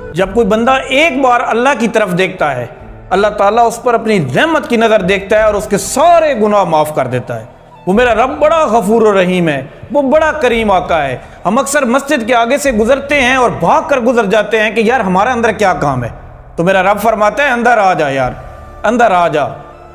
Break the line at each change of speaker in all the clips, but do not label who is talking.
जब कोई बंदा एक बार अल्लाह की तरफ देखता है, अल्लाह ताला उस पर अपनी रहमत की नज़र देखता है और उसके सारे गुनाह माफ़ कर देता है। वो मेरा रब बड़ा गफूर और रहीम है, वो बड़ा करीम आका है। हम अक्सर मस्जिद के आगे से गुजरते हैं और भाग कर गुजर जाते हैं कि यार हमारे अंदर क्या काम है, तो मेरा रब फरमाता है अंदर आ जा यार, अंदर आ जा,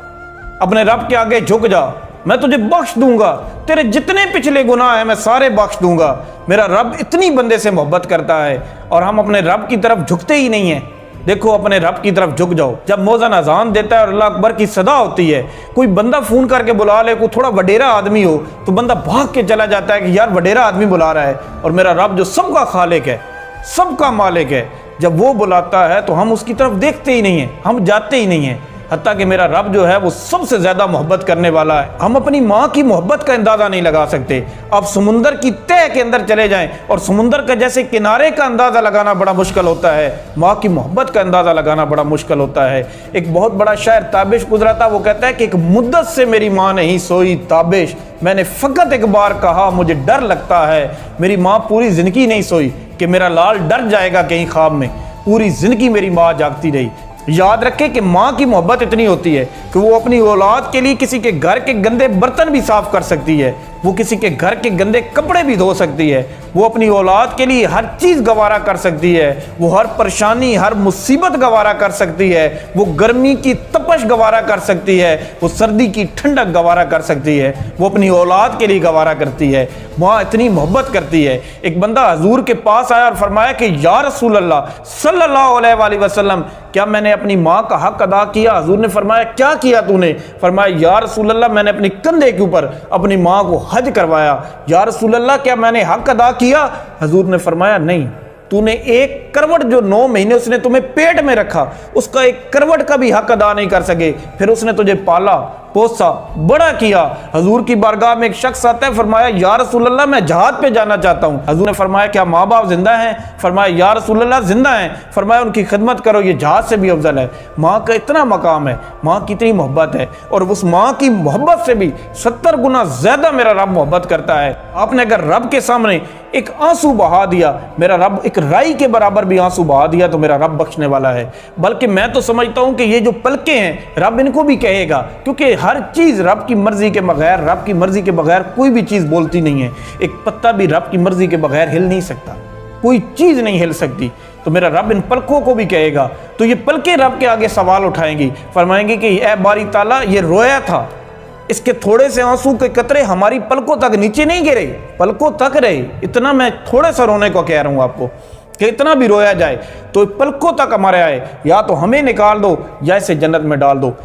अपने रब के आगे झुक जा, मैं तुझे बख्श दूंगा, तेरे जितने पिछले गुनाह हैं मैं सारे बख्श दूंगा। मेरा रब इतनी बंदे से मोहब्बत करता है और हम अपने रब की तरफ झुकते ही नहीं हैं। देखो अपने रब की तरफ झुक जाओ। जब मौज़न अजान देता है और अल्लाह अकबर की सदा होती है, कोई बंदा फ़ोन करके बुला ले, कोई थोड़ा वडेरा आदमी हो तो बंदा भाग के चला जाता है कि यार वडेरा आदमी बुला रहा है। और मेरा रब जो सबका खालिक है, सबका मालिक है, जब वो बुलाता है तो हम उसकी तरफ देखते ही नहीं हैं, हम जाते ही नहीं हैं। हत्ता कि मेरा रब जो है वो सबसे ज़्यादा मोहब्बत करने वाला है। हम अपनी माँ की मोहब्बत का अंदाज़ा नहीं लगा सकते। आप समुंदर की तह के अंदर चले जाएं और समुंदर का जैसे किनारे का अंदाज़ा लगाना बड़ा मुश्किल होता है, माँ की मोहब्बत का अंदाज़ा लगाना बड़ा मुश्किल होता है। एक बहुत बड़ा शायर ताबिश गुजरा था, वो कहता है कि एक मुद्दत से मेरी माँ नहीं सोई ताबिश, मैंने फ़कत एक बार कहा मुझे डर लगता है। मेरी माँ पूरी ज़िंदगी नहीं सोई कि मेरा लाल डर जाएगा कहीं ख्वाब में, पूरी ज़िंदगी मेरी माँ जागती रही। याद रखें कि माँ की मोहब्बत इतनी होती है कि वो अपनी औलाद के लिए किसी के घर के गंदे बर्तन भी साफ कर सकती है, वो किसी के घर के गंदे कपड़े भी धो सकती है, वो अपनी औलाद के लिए हर चीज़ गवारा कर सकती है, वो हर परेशानी हर मुसीबत गवारा कर सकती है, वो गर्मी की तपश गवारा कर सकती है, वो सर्दी की ठंडक गवारा कर सकती है, वो अपनी औलाद के लिए गवारा करती है। माँ इतनी मोहब्बत करती है। एक बंदा हजूर के पास आया और फरमाया कि या रसूल अल्लाह सल्लल्लाहु अलैहि वसल्लम, क्या मैंने अपनी माँ का हक अदा किया? हजूर ने फरमाया क्या किया तूने? फरमाया या रसूल अल्लाह मैंने अपने कंधे के ऊपर अपनी माँ को हज करवाया। या रसूल अल्लाह क्या मैंने हक अदा किया? हजूर ने फरमाया नहीं, तूने एक करवट जो 9 महीने उसने तुम्हें पेट में रखा, उसका एक करवट का भी हक अदा नहीं कर सके। फिर उसने तुझे पाला पोसा बड़ा किया। हजूर की बारगाह में एक शख्स आता है, फरमाया या रसूल अल्लाह मैं जहाज पे जाना चाहता हूँ। हजूर ने फरमाया क्या माँ बाप जिंदा हैं? फरमाया या रसूल अल्लाह जिंदा हैं। फरमाया उनकी खिदमत करो, ये जहाज से भी अफजल है। माँ का इतना मकाम है, माँ की इतनी मोहब्बत है, और उस माँ की मोहब्बत से भी 70 गुना ज्यादा मेरा रब मोहब्बत करता है। आपने अगर रब के सामने एक आंसू बहा दिया, मेरा रब एक राई के बराबर भी आंसू बहा दिया, तो मेरा रब बख्शने वाला है। बल्कि मैं तो समझता हूं कि ये जो पलके हैं रब इनको भी कहेगा, क्योंकि हर चीज रब की मर्जी के बगैर, रब की मर्जी के बगैर कोई भी चीज बोलती नहीं है। एक पत्ता भी रब की मर्जी के बगैर हिल नहीं सकता, कोई चीज नहीं हिल सकती। तो मेरा रब इन पलकों को भी कहेगा। तो ये पलके रब के आगे सवाल उठाएंगी, फरमाएंगे कि ए बारी ताला ये रोया था, इसके थोड़े से आंसू के कतरे हमारी पलकों तक नीचे नहीं गिरे, पलकों तक रहे। इतना मैं थोड़े सा रोने को कह रहा हूँ आपको कि इतना भी रोया जाए तो पलकों तक हमारे आए, या तो हमें निकाल दो या इसे जन्नत में डाल दो।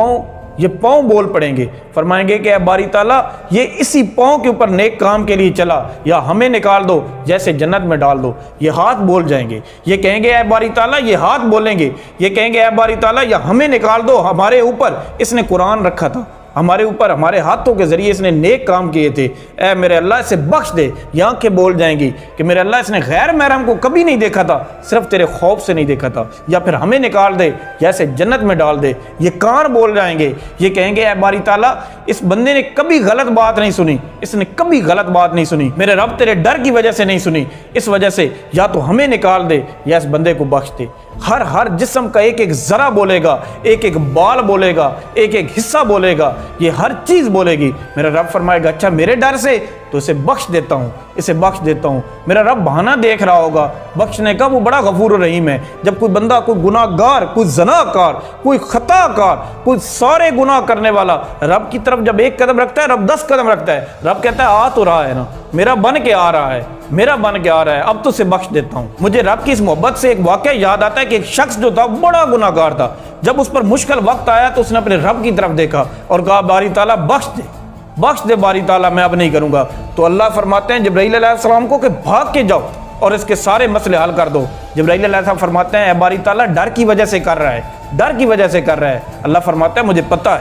ये पाँव बोल पड़ेंगे, फरमाएंगे कि बारी ताला ये इसी पाँव के ऊपर नेक काम के लिए चला, या हमें निकाल दो जैसे जन्नत में डाल दो। ये हाथ बोल जाएंगे, ये कहेंगे ए बारी ताला, ये हाथ बोलेंगे, ये कहेंगे ए बारी ताला या हमें निकाल दो, हमारे ऊपर इसने कुरान रखा था, हमारे ऊपर हमारे हाथों के जरिए इसने नेक काम किए थे, ए मेरे अल्लाह इसे बख्श दे। ये आंखें बोल जाएंगी कि मेरे अल्लाह इसने गैर महरम को कभी नहीं देखा था, सिर्फ तेरे खौफ से नहीं देखा था, या फिर हमें निकाल दे या इसे जन्नत में डाल दे। ये कान बोल जाएंगे, ये कहेंगे ए बारी ताला इस बंदे ने कभी गलत बात नहीं सुनी, इसने कभी गलत बात नहीं सुनी, मेरे रब तेरे डर की वजह से नहीं सुनी, इस वजह से या तो हमें निकाल दे या इस बंदे को बख्श दे। हर जिस्म का एक एक जरा बोलेगा, एक एक बाल बोलेगा, एक एक हिस्सा बोलेगा, ये हर चीज बोलेगी। मेरा रब फरमाएगा अच्छा मेरे डर से तो इसे बख्श देता हूँ, इसे बख्श देता हूँ। मेरा रब बहाना देख रहा होगा बख्शने का, वो बड़ा गफूर रहीम है। जब कोई बंदा, कोई गुनाहगार, कोई जनाकार, कोई खताकार, कोई सारे गुनाह करने वाला रब की तरफ जब एक कदम रखता है, रब 10 कदम रखता है। रब कहता है आ तो रहा है ना, मेरा बन के आ रहा है, मेरा बन के आ रहा है, अब तो उसे बख्श देता हूँ। मुझे रब की इस मोहब्बत से एक वाकया याद आता है कि एक शख्स जो था बड़ा गुनाहगार था, जब उस पर मुश्किल वक्त आया तो उसने अपने रब की तरफ देखा और कहा बारी ताला बख्श दे बारी ताला, मैं अब नहीं करूंगा। तो अल्लाह फरमाते हैं जिब्राईल अलैहिस्सलाम को कि भाग के जाओ और इसके सारे मसले हल कर दो। जिब्राईल अलैहिस्सलाम फरमाते हैं बारी ताला डर की वजह से कर रहा है, डर की वजह से कर रहा है। अल्लाह फरमाता है मुझे पता है,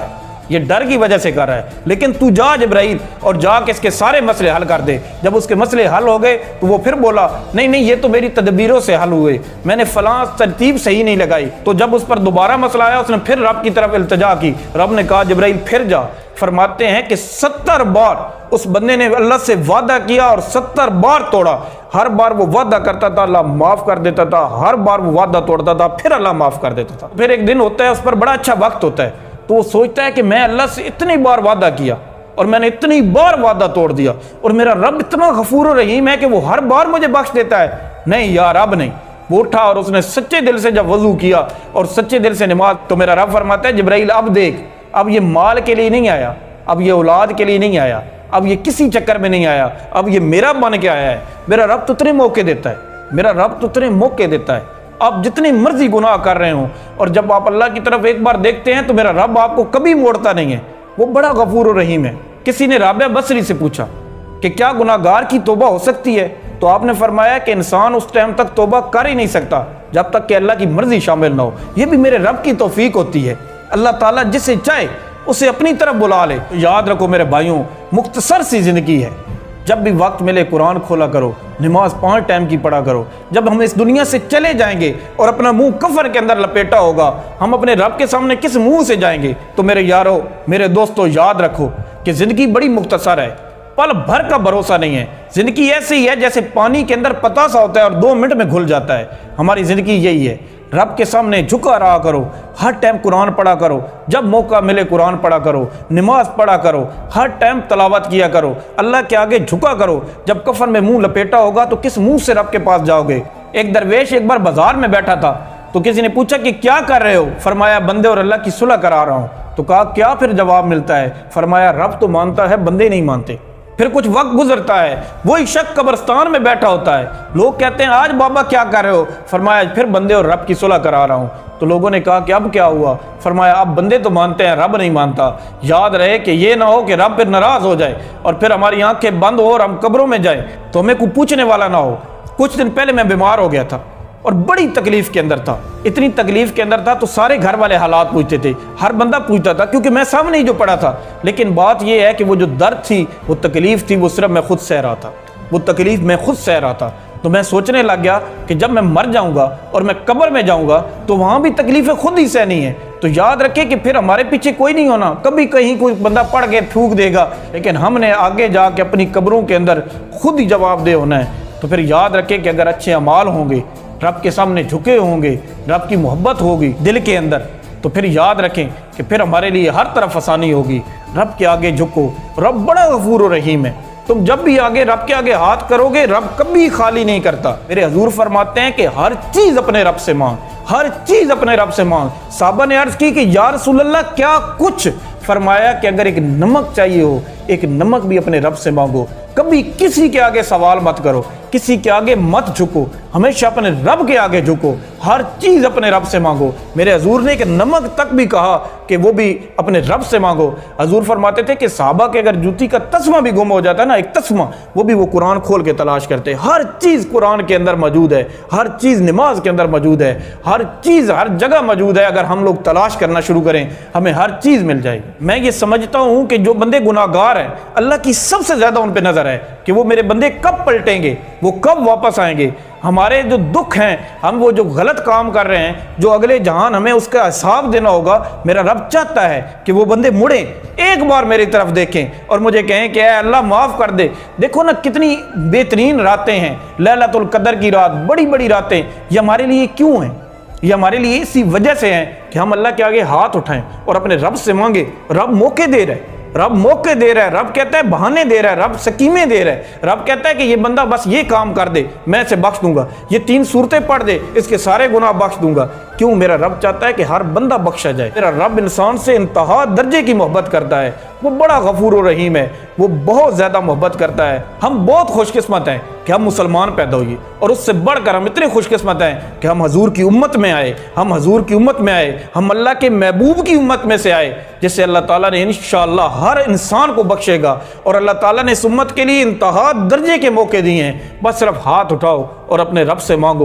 ये डर की वजह से कर रहा है, लेकिन तू जा जिब्राइल और जाके इसके सारे मसले हल कर दे। जब उसके मसले हल हो गए तो वो फिर बोला नहीं नहीं, ये तो मेरी तदबीरों से हल हुए, मैंने फलां तरतीब सही नहीं लगाई। तो जब उस पर दोबारा मसला आया, उसने फिर रब की तरफ इल्तिजा की। रब ने कहा जिब्राइल फिर जा। फरमाते हैं कि 70 बार उस बंदे ने अल्लाह से वादा किया और 70 बार तोड़ा। हर बार वो वादा करता था, अल्लाह माफ कर देता था, हर बार वो वादा तोड़ता था, फिर अल्लाह माफ कर देता था। फिर एक दिन होता है, उस पर बड़ा अच्छा वक्त होता है, तो वो सोचता है कि मैं अल्लाह से इतनी बार वादा किया और मैंने इतनी बार वादा तोड़ दिया, और मेरा रब इतना गफूर रहीम है कि वो हर बार मुझे बख्श देता है। नहीं यार, अब नहीं। वो उठा और उसने सच्चे दिल से जब वजू किया और सच्चे दिल से नमाज, तो मेरा रब फरमाता है जिब्राइल अब देख, अब ये माल के लिए नहीं आया, अब ये औलाद के लिए नहीं आया, अब ये किसी चक्कर में नहीं आया, अब ये मेरा बन के आया है। मेरा रब तो इतने मौके देता है, मेरा रब तो इतने मौके देता है। आप जितनी मर्जी गुनाह कर रहे हो और जब आप अल्लाह की तरफ एक बार देखते हैं तो मेरा रब आपको कभी मोड़ता नहीं है। वो बड़ा गफूर रहीम है। किसी ने राबिया बसरी से पूछा कि क्या गुनाहगार की तौबा हो सकती है, तो आपने फरमाया कि इंसान उस टाइम तक तौबा कर ही नहीं सकता जब तक कि अल्लाह की मर्जी शामिल ना हो। ये भी मेरे रब की तौफीक होती है। अल्लाह ताला जिसे चाहे उसे अपनी तरफ बुला ले। तो याद रखो मेरे भाइयों, मुख्तसर सी जिंदगी है। जब भी वक्त मिले कुरान खोला करो, नमाज 5 टाइम की पढ़ा करो। जब हम इस दुनिया से चले जाएंगे और अपना मुंह कफन के अंदर लपेटा होगा, हम अपने रब के सामने किस मुंह से जाएंगे? तो मेरे यारों, मेरे दोस्तों, याद रखो कि जिंदगी बड़ी मुख्तसर है, पल भर का भरोसा नहीं है। जिंदगी ऐसे ही है जैसे पानी के अंदर पतासा होता है और 2 मिनट में घुल जाता है। हमारी जिंदगी यही है। रब के सामने झुका रहा करो, हर टाइम कुरान पढ़ा करो, जब मौका मिले कुरान पढ़ा करो, नमाज पढ़ा करो, हर टाइम तलावत किया करो, अल्लाह के आगे झुका करो। जब कफन में मुंह लपेटा होगा तो किस मुंह से रब के पास जाओगे? एक दरवेश एक बार बाजार में बैठा था, तो किसी ने पूछा कि क्या कर रहे हो? फरमाया बंदे और अल्लाह की सुलह करा रहा हूँ। तो कहा क्या फिर जवाब मिलता है? फरमाया रब तो मानता है, बंदे नहीं मानते। फिर कुछ वक्त गुजरता है, वही शख्स कब्रिस्तान में बैठा होता है। लोग कहते हैं आज बाबा क्या कर रहे हो? फरमाया फिर बंदे और रब की सुलह करा रहा हूँ। तो लोगों ने कहा कि अब क्या हुआ? फरमाया अब बंदे तो मानते हैं, रब नहीं मानता। याद रहे कि ये ना हो कि रब फिर नाराज हो जाए और फिर हमारी आंखें बंद हो और हम कब्रों में जाए तो हमें कोई पूछने वाला ना हो। कुछ दिन पहले मैं बीमार हो गया था और बड़ी तकलीफ के अंदर था। इतनी तकलीफ के अंदर था तो सारे घर वाले हालात पूछते थे, हर बंदा पूछता था, क्योंकि मैं सामने ही जो पड़ा था। लेकिन बात यह है कि वो जो दर्द थी, वो तकलीफ थी, वो सिर्फ मैं खुद सह रहा था। वो तकलीफ मैं खुद सह रहा था। तो मैं सोचने लग गया कि जब मैं मर जाऊंगा और मैं कब्र में जाऊंगा तो वहां भी तकलीफें खुद ही सहनी है। तो याद रखे कि फिर हमारे पीछे कोई नहीं होना, कभी कहीं कोई बंदा पढ़ के थूक देगा, लेकिन हमने आगे जाके अपनी कब्रों के अंदर खुद ही जवाबदेह होना है। तो फिर याद रखे कि अगर अच्छे अमाल होंगे, रब के सामने झुके होंगे, रब की मोहब्बत होगी दिल के अंदर, तो फिर याद रखें कि फिर हमारे लिए हर तरफ आसानी होगी। रब के आगे झुको, रब बड़ा गफूर रहीम है। तुम जब भी आगे रब के आगे हाथ करोगे, रब कभी खाली नहीं करता। मेरे हजूर फरमाते हैं कि हर चीज अपने रब से मांग, हर चीज अपने रब से मांग। साहबा ने अर्ज की कि या रसूल अल्लाह क्या कुछ? फरमाया कि अगर एक नमक चाहिए हो, एक नमक भी अपने रब से मांगो। कभी किसी के आगे सवाल मत करो, किसी के आगे मत झुको, हमेशा अपने रब के आगे झुको, हर चीज अपने रब से मांगो। मेरे हजूर ने एक नमक तक भी कहा कि वो भी अपने रब से मांगो। हजूर फरमाते थे कि साहबा के अगर जूती का तस्मा भी गुम हो जाता है ना, एक तस्मा, वो भी वो कुरान खोल के तलाश करते। हर चीज कुरान के अंदर मौजूद है, हर चीज नमाज के अंदर मौजूद है, हर चीज हर जगह मौजूद है। अगर हम लोग तलाश करना शुरू करें, हमें हर चीज मिल जाएगी। मैं ये समझता हूं कि जो बंदे गुनाहगार हैं, अल्लाह की सबसे ज्यादा उन पे नजर है कि वो मेरे बंदे कब पलटेंगे, वो कब वापस आएंगे। हमारे जो दुख हैं, हम वो जो गलत काम कर रहे हैं, जो अगले जहान हमें उसका हिसाब देना होगा, मेरा रब चाहता है कि वो बंदे मुड़े, एक बार मेरी तरफ देखें और मुझे कहें कि अल्लाह माफ कर दे। देखो ना कितनी बेहतरीन रातें हैं, लैलतुल कदर की रात, बड़ी बड़ी रातें। ये हमारे लिए क्यों हैं? ये हमारे लिए इसी वजह से हैं कि हम अल्लाह के आगे हाथ उठाएं और अपने रब से मांगे। रब मौके दे रहे, रब मौके दे रहा है, रब कहता है बहाने दे रहा है, रब स्कीमें दे रहा है। रब कहता है कि ये बंदा बस ये काम कर दे, मैं इसे बख्श दूंगा, ये 3 सूरतें पढ़ दे, इसके सारे गुनाह बख्श दूंगा। क्यों? मेरा रब चाहता है कि हर बंदा बख्शा जाए। मेरा रब इंसान से इंतहा दर्जे की मोहब्बत करता है। वो बड़ा गफूर और रहीम है, वो बहुत ज्यादा मोहब्बत करता है। हम बहुत खुशकिस्मत हैं कि हम मुसलमान पैदा हुए, और उससे बढ़कर हम इतने खुशकिस्मत हैं कि हम हजूर की उम्मत में आए, हम हजूर की उम्मत में आए, हम अल्लाह के महबूब की उम्मत में से आए, जिससे अल्लाह ताला ने इंशाअल्लाह हर इंसान को बख्शेगा। और अल्लाह ताला ने इस उम्मत के लिए इंतहा दर्जे के मौके दिए हैं। बस सिर्फ हाथ उठाओ और अपने रब से मांगो।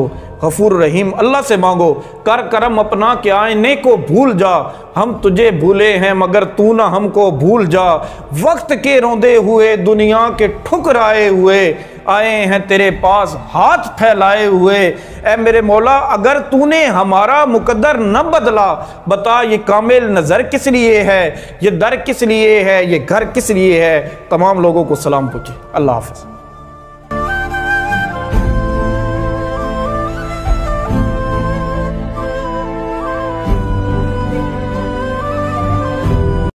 गफूर रहीम। अल्लाह से मांगो कर करम अपना कि आईने को भूल जा, हम तुझे भूले हैं मगर तू ना हमको भूल जा। वक्त के रोंदे हुए दुनिया के ठुकराए हुए आए हैं तेरे पास हाथ फैलाए हुए। ऐ मेरे मौला अगर तूने हमारा मुकद्दर न बदला, बता ये कामिल नज़र किस लिए है, ये दर किस लिए है, ये घर किस लिए है। तमाम लोगों को सलाम पूछे। अल्लाह हाफ़िज़।